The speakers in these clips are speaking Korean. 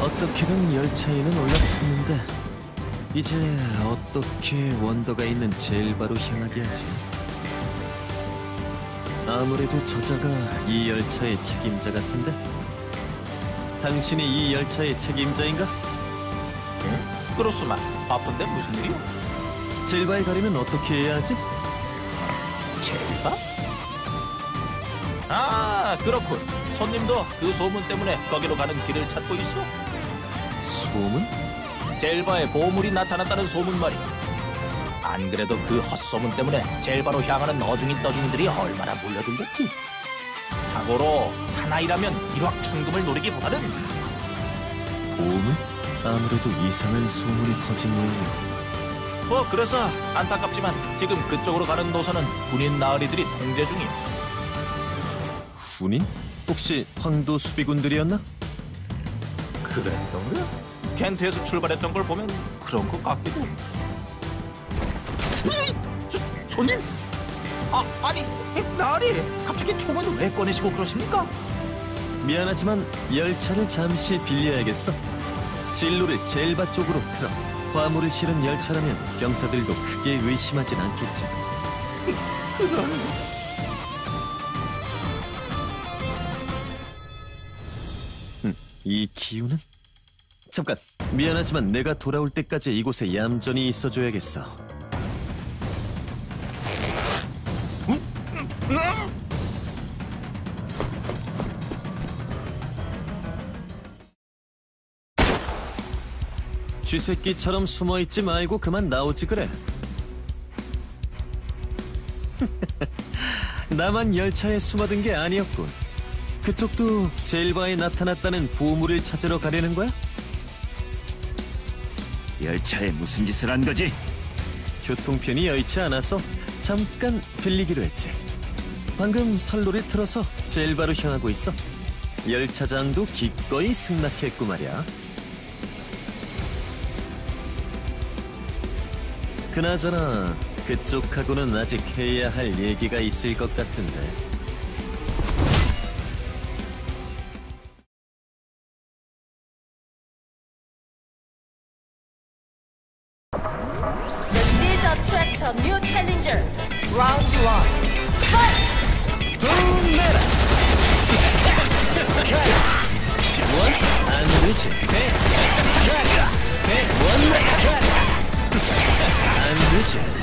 어떻게든 열차에는 올라탔는데 이제 어떻게 원더가 있는 젤바로 향하게 하지? 아무래도 저자가 이 열차의 책임자 같은데? 당신이 이 열차의 책임자인가? 응? 그렇소만. 바쁜데 무슨 일이오? 젤바에 가려면 어떻게 해야 하지? 젤바? 아, 그렇군. 손님도 그 소문 때문에 거기로 가는 길을 찾고 있어. 소문? 젤바에 보물이 나타났다는 소문 말이야. 안 그래도 그 헛소문 때문에 젤바로 향하는 어중인 떠중이들이 얼마나 몰려들겠지. 자고로 사나이라면 일확천금을 노리기보다는 보물? 아무래도 이상한 소문이 퍼진 모양이야. 그래서 안타깝지만 지금 그쪽으로 가는 노선은 군인 나으리들이 통제 중이야. 군인? 혹시 황도 수비군들이었나? 그랬던가? 켄트에서 출발했던 걸 보면 그런 것 같기도. 손님? 아니 나으리 갑자기 총을 왜 꺼내시고 그러십니까? 미안하지만 열차를 잠시 빌려야겠어. 진로를 젤바 쪽으로 틀어. 화물을 실은 열차라면 병사들도 크게 의심하진 않겠지. 그런... 이 기운은? 잠깐, 미안하지만 내가 돌아올 때까지 이곳에 얌전히 있어줘야겠어. 쥐새끼처럼 숨어있지 말고 그만 나오지 그래. 나만 열차에 숨어든 게 아니었군. 그쪽도 젤바에 나타났다는 보물을 찾으러 가려는 거야? 열차에 무슨 짓을 한 거지? 교통편이 여의치 않아서 잠깐 들리기로 했지. 방금 선로를 틀어서 젤바로 향하고 있어. 열차장도 기꺼이 승낙했고 말이야. 그나저나 그쪽하고는 아직 해야 할 얘기가 있을 것 같은데. This is attract a new challenger. Round 1. Fight! 원? 안 되지. 안 되지.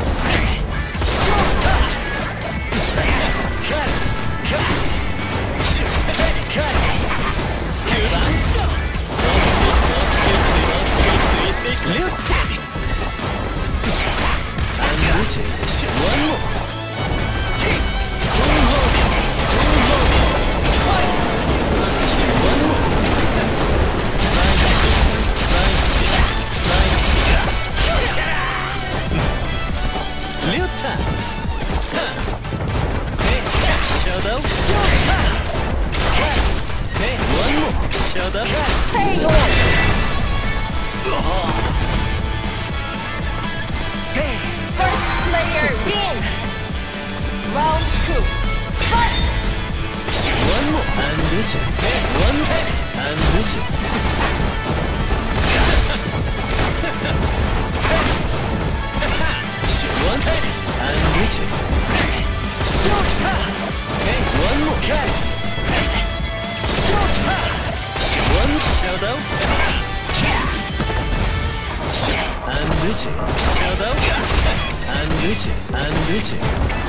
안 되지. 원모. 류타! 셔다우! 원모! 셔다우! KO! First player win! Round 2. Fight! 원모! 안 되지. 원모! 안 되지. 원! 안 되지. 원모! 원! 셔다우! 안 되지. 셔다우! 안 되지. 안 되지.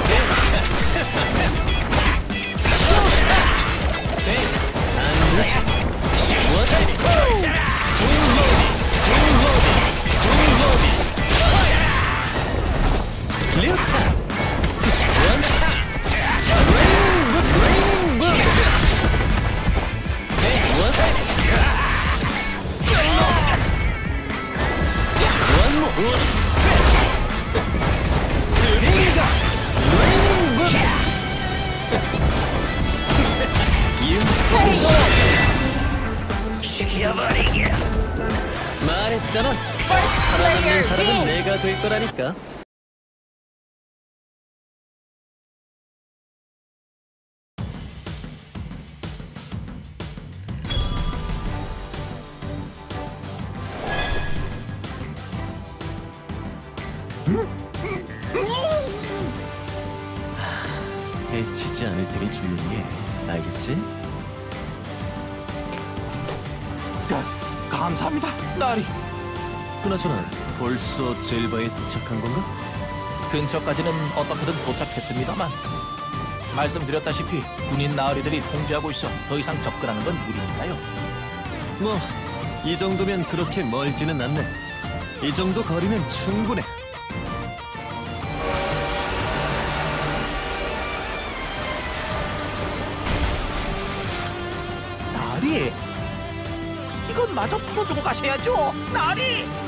안 되지. 원! 류타! 원타! 레인부! 원모! 링가! 레인부! 죽여버리겠어. 말했잖아. First 살아남는 player 사람은 win! 내가 될 거라니까. 해치지 않을 테니 조용히 해. 알겠지? 감사합니다, 나리. 그나저나 벌써 젤바에 도착한 건가? 근처까지는 어떻게든 도착했습니다만 말씀드렸다시피 군인 나으리들이 통제하고 있어 더 이상 접근하는 건 무리니까요. 뭐, 이 정도면 그렇게 멀지는 않네. 이 정도 거리면 충분해. 나리, 이건 마저 풀어주고 가셔야죠, 나리.